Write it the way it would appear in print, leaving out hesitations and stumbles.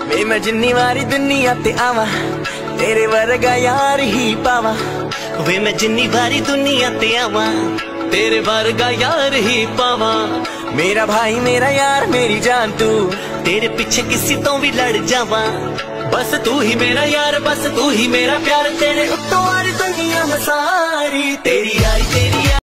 वे मैं जिन्नी वारी दुनिया ते आवा तेरे वर्गा यार ही पावा। वे मैं जिन्नी वारी दुनिया ते आवा तेरे वर्गा यार ही पावा। मेरा भाई मेरा यार मेरी जान तू, तेरे पीछे किसी तो भी लड़ जावा। बस तू ही मेरा यार, बस तू ही मेरा प्यार, तेरे उत्तों वाली दुनिया में सारी तेरी यारी तेरी यारी।